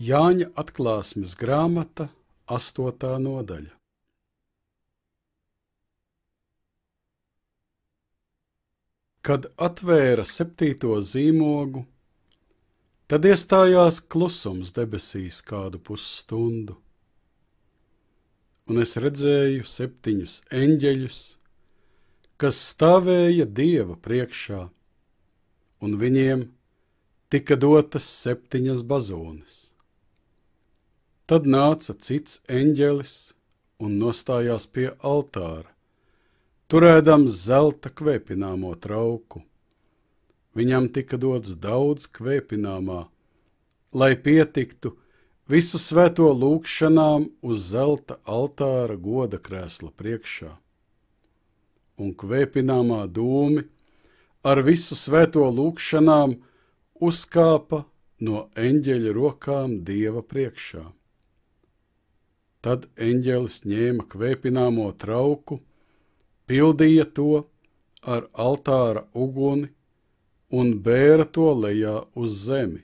Jāņa atklāsmes grāmata, 8. nodaļa. Kad atvēra 7. zīmogu, tad iestājās klusums debesīs kādu pusstundu, un es redzēju 7 eņģeļus, kas stāvēja Dieva priekšā, un viņiem tika dotas 7 bazūnes. Tad nāca cits eņģelis un nostājās pie altāra, turēdams zelta kvēpināmo trauku. Viņam tika dots daudz kvēpināmā, lai pietiktu visu svēto lūgšanām uz zelta altāra goda krēsla priekšā. Un kvēpināmā dūmi ar visu svēto lūgšanām uzkāpa no eņģeļa rokām Dieva priekšā. Tad eņģelis ņēma kvēpināmo trauku, pildīja to ar altāra uguni un bēra to lejā uz zemi.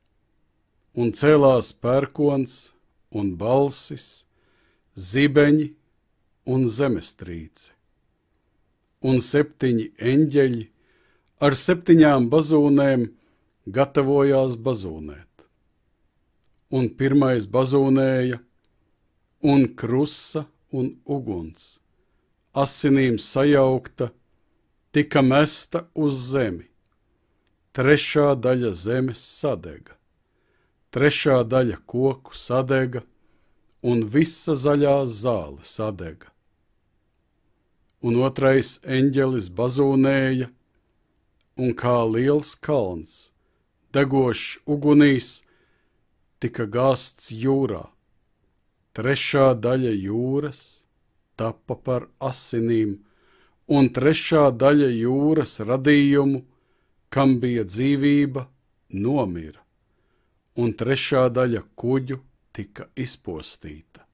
Un cēlās pērkons un balsis, zibeņi un zemestrīce. Un 7 eņģeļi ar 7 bazūnēm gatavojās bazūnēt. Un pirmais bazūnēja, un krusa un uguns, asinīm sajaukta, tika mesta uz zemi. 3. daļa zemes sadega, 3. daļa koku sadega, un visa zaļā zāle sadega. Un 2. eņģelis bazūnēja, un kā liels kalns, degošs ugunīs, tika gāsts jūrā. 3. daļa jūras tappa par asinīm, un 3. daļa jūras radījumu, kam bija dzīvība, nomira, un 3. daļa kuģu tika izpostīta.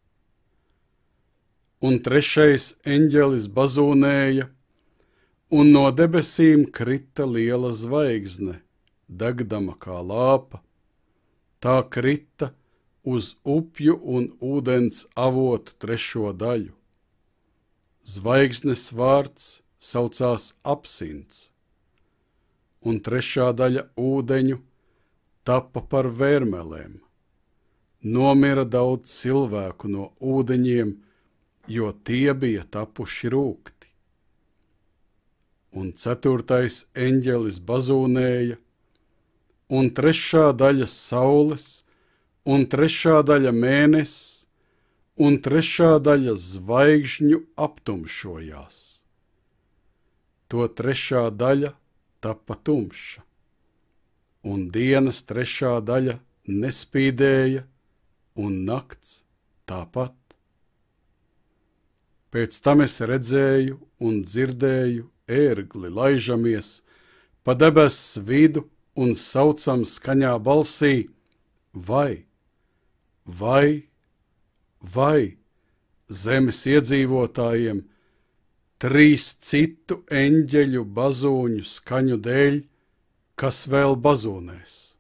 Un 3. eņģelis bazūnēja, un no debesīm krita liela zvaigzne, degdama kā lāpa. Tā krita uz upju un ūdens avotu 3. daļu. Zvaigznes vārds saucās Absints, un 3. daļa ūdeņu tappa par vērmelēm. Nomira daudz cilvēku no ūdeņiem, jo tie bija tapuši rūgti. Un 4. eņģelis bazūnēja, un 3. daļa saules, un 3. daļa mēnesis, un 3. daļa zvaigžņu aptumšojās. To 3. daļa tappa tumša, un dienas 3. daļa nespīdēja, un nakts tāpat. Pēc tam es redzēju un dzirdēju ērgli laižamies pa debesu vidu un saucam skaņā balsī: vai zemes iedzīvotājiem 3 citu eņģeļu bazūņu skaņu dēļ, kas vēl bazūnēs.